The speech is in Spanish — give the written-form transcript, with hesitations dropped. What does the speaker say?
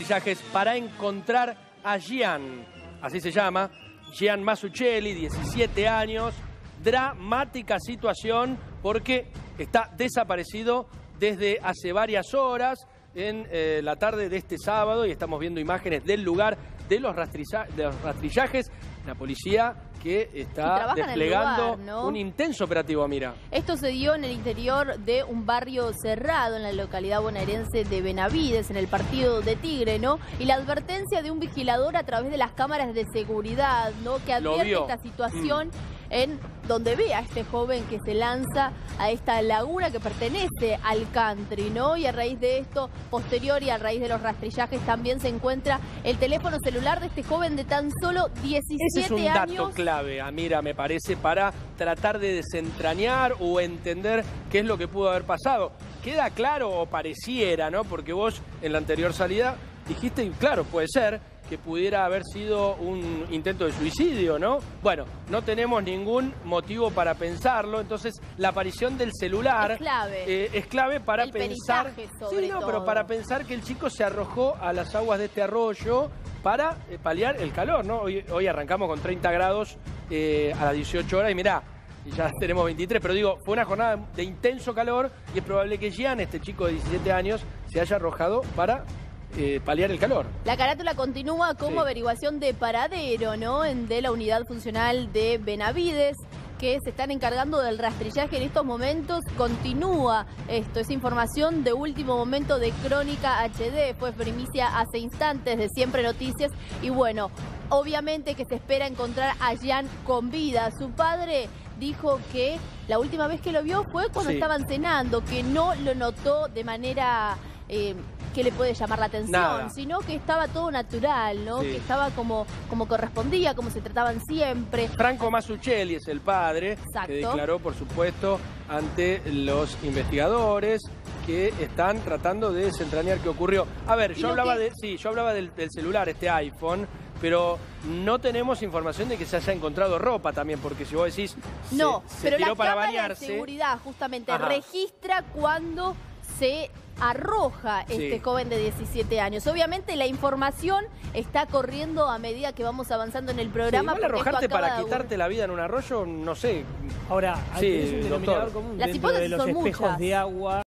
rastrillajes para encontrar a Gian, así se llama, Gian Masuccelli, 17 años, dramática situación porque está desaparecido desde hace varias horas en la tarde de este sábado y estamos viendo imágenes del lugar de los rastrillajes, la policía que está desplegando lugar, ¿no? Un intenso operativo, Mira. Esto se dio en el interior de un barrio cerrado en la localidad bonaerense de Benavides, en el partido de Tigre, ¿no? Y la advertencia de un vigilador a través de las cámaras de seguridad, ¿no? Que advierte esta situación en donde ve a este joven que se lanza a esta laguna que pertenece al country, ¿no? Y a raíz de esto, posterior y a raíz de los rastrillajes, también se encuentra el teléfono celular de este joven de tan solo 17 años. Ese es un dato clave, Amira, me parece, para tratar de desentrañar o entender qué es lo que pudo haber pasado. Queda claro, o pareciera, ¿no? Porque vos en la anterior salida dijiste, y claro, puede ser que pudiera haber sido un intento de suicidio, ¿no? Bueno, no tenemos ningún motivo para pensarlo, entonces la aparición del celular es clave para pensar, pero para pensar que el chico se arrojó a las aguas de este arroyo para paliar el calor, ¿no? Hoy arrancamos con 30 grados a las 18 horas y mirá, ya tenemos 23, pero digo, fue una jornada de intenso calor y es probable que Gian, este chico de 17 años, se haya arrojado para paliar el calor. La carátula continúa como averiguación de paradero, ¿no? De la unidad funcional de Benavides, que se están encargando del rastrillaje en estos momentos. Continúa esto, es información de último momento de Crónica HD, fue primicia hace instantes de Siempre Noticias. Y bueno, obviamente que se espera encontrar a Gian con vida. Su padre dijo que la última vez que lo vio fue cuando estaban cenando, que no lo notó de manera que le puede llamar la atención, sino que estaba todo natural, ¿no? Que estaba como correspondía, como se trataban siempre. Franco Masuccelli es el padre, que declaró, por supuesto, ante los investigadores que están tratando de desentrañar qué ocurrió. A ver, yo hablaba del celular, este iPhone, pero no tenemos información de que se haya encontrado ropa también, porque si vos decís se tiró para bañarse. La seguridad justamente registra cuando se arroja este joven de 17 años. Obviamente la información está corriendo a medida que vamos avanzando en el programa. Igual arrojarte para quitarte la vida en un arroyo, no sé. Ahora, hay un denominador común dentro de los espejos de agua.